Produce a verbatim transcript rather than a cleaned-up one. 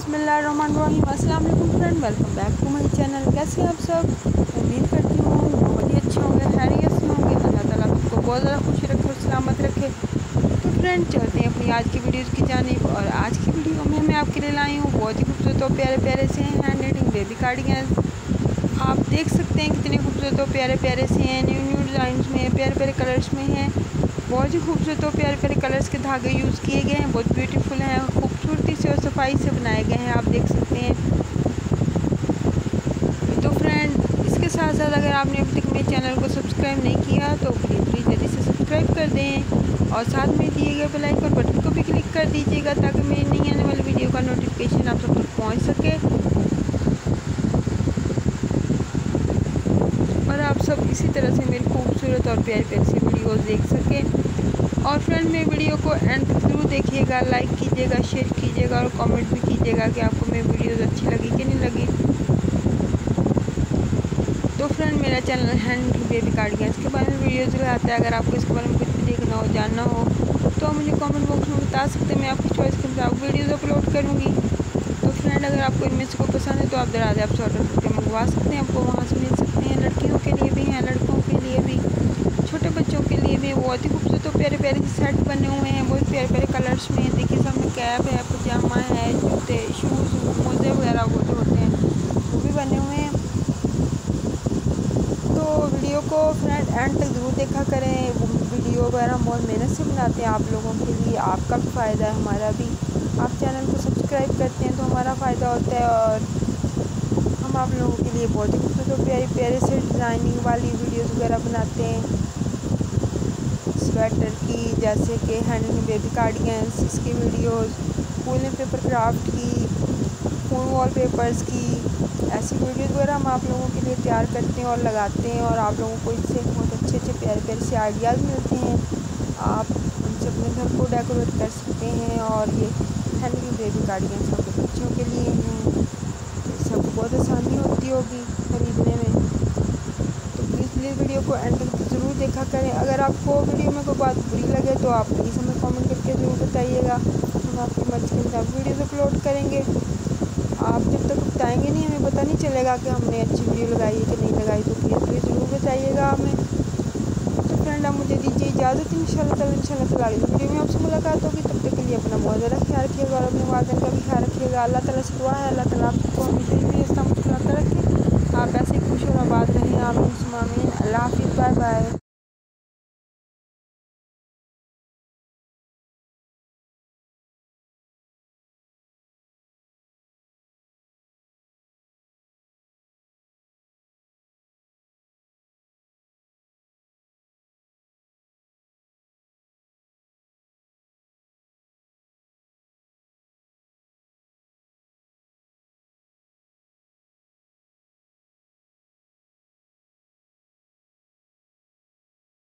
बिस्मिल्लाहिर्रहमानिर्रहीम। अस्सलाम वालेकुम friend, welcome back to my channel. कैसे हैं आप सब? उम्मीद करती हूँ बहुत ही अच्छे होंगे, खैरियत से होंगे। अल्लाह ताला आपको बहुत ज़्यादा खुश रखे और सलामत रखे। तो फ्रेंड चलते हैं अपनी आज की वीडियोज़ की जानिब। और आज की वीडियो में मैं आपके लिए लाई हूँ बहुत ही खूबसूरत और प्यारे प्यारे से हैंड नेटिंग बेबी कार्डिगन। आप देख सकते हैं कितने खूबसूरत और प्यारे प्यारे से हैं, न्यू न्यू डिज़ाइन में, प्यारे प्यारे कलर्स में हैं। बहुत ही खूबसूरत और प्यारे प्यारे कलर्स के धागे यूज़ किए गए हैं, बहुत ब्यूटीफुल हैं, खूबसूरती से और सफाई से बनाए गए हैं, आप देख सकते हैं। तो फ्रेंड इसके साथ साथ अगर आपने अभी तक मेरे चैनल को सब्सक्राइब नहीं किया तो प्लीज़ प्लीज़ जल्दी से सब्सक्राइब कर दें और साथ में दिए गए बेल आइकन बटन को भी क्लिक कर दीजिएगा ताकि मेरी नई आने वाली वीडियो का नोटिफिकेशन आप सब तक पहुँच सके और आप सब इसी तरह से मेरी खूबसूरत और प्यारी प्यारी सी वीडियोस देख सकें। और फ्रेंड मेरी वीडियो को एंड तक जरूर देखिएगा, लाइक कीजिएगा, शेयर कीजिएगा और कमेंट भी कीजिएगा कि आपको मेरी वीडियोस अच्छी लगी कि नहीं लगी। तो फ्रेंड मेरा चैनल हैंड बेबी कार्डिगन्स के बारे में वीडियोज़ लगाता है। अगर आपको इसके बारे में कुछ भी देखना हो, जानना हो तो आप मुझे कमेंट बॉक्स में बता सकते हैं, मैं आपकी चॉइस के मुताबिक वीडियोज़ अपलोड करूँगी। तो फ्रेंड अगर आपको इनमें से कोई पसंद है तो आप दराज ऐप से ऑर्डर करके मंगवा सकते हैं, आपको वहाँ से मिल सकते हैं। लड़कियों के लिए भी हैं, लड़कों के लिए भी, छोटे बच्चों के लिए भी बहुत ही खूबसूरत और प्यारे प्यारे सेट बने हुए हैं, बहुत प्यारे प्यारे कलर्स में। देखिए सामने कैप है, पजामा है, जूते, शूज़, मोजे वगैरह वो जो होते हैं वो भी बने हुए हैं। तो वीडियो को फ्रेंड एंड तक ज़रूर देखा करें। वीडियो वगैरह हम बहुत मेहनत से बनाते हैं आप लोगों के लिए, आपका भी फ़ायदा है, हमारा भी। आप चैनल को सब्सक्राइब करते हैं तो हमारा फ़ायदा होता है और हम आप लोगों के लिए बहुत ही खूबसूरत और प्यारे प्यारे से डिज़ाइनिंग वाली वीडियोस वगैरह बनाते हैं। स्वेटर की, जैसे कि हैंड बेबी कार्डिगन्स, इसकी वीडियोस, फूल पेपर क्राफ्ट की, फूल वॉलपेपर्स की, ऐसी वीडियोस वगैरह हम आप लोगों के लिए तैयार करते हैं और लगाते हैं और आप लोगों को इससे बहुत अच्छे अच्छे प्यारे प्यारे से आइडियाज़ मिलते हैं। आप उनसे अपने घर को डेकोरेट कर सकते हैं और ये हैंड बेबी कार्डिगन्स आपके बच्चों के लिए हैं, सबको बहुत आसानी होती होगी खरीदने में। तो प्लीज़ प्लीज़ वीडियो को एंड तक ज़रूर देखा करें। अगर आपको वीडियो में कोई बात बुरी लगे तो आप प्लीज़ हमें कमेंट करके ज़रूर बताइएगा, हम आपकी मर्ज़ी के मुताबिक वीडियोज़ अपलोड करेंगे। आप जब तक बताएंगे नहीं हमें पता नहीं चलेगा कि हमने अच्छी वीडियो लगाई है कि नहीं लगाई, तो प्लीज़ प्लीज़ ज़रूर बताइएगा हमें। तो फ्रेंड आप मुझे दीजिए इजाज़त, इंशाल्लाह ताला इंशाल्लाह ताला अगली वीडियो में आपसे मुलाकात होगी। तब तक के लिए अपना बहुत ज़्यादा ख्याल रखिएगा और अपने वालिदैन का भी ख्याल रखिएगा। अल्लाह ताला से दुआ है, अल्लाह ताला आपको हमेशा ही ऐसा मुस्कुराता रखे, आप ऐसे खुश और आबाद रहें। आमीन सुम्मा आमीन। अल्लाह हाफ़िज़, बाय बाय।